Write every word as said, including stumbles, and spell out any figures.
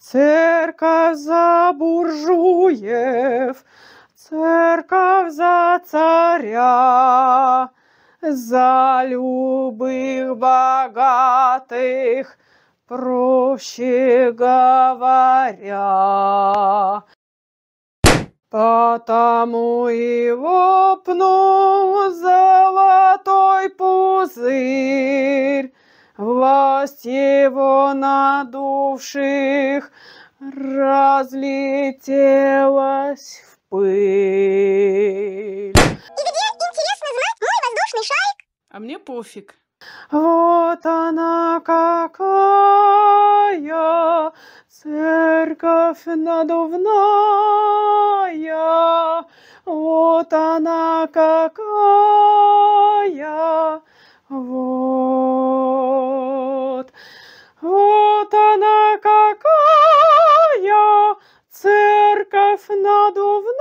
Церковь за буржуев, церковь за царя, за любых богатых, проще говоря. Потому и лопнул золотой пузырь, власть его надувших разлетелась в пыль. И где, интересно знать, мой воздушный шарик? А мне пофиг. Вот она какая церковь надувная, вот она какая, вот, вот она какая церковь надувная.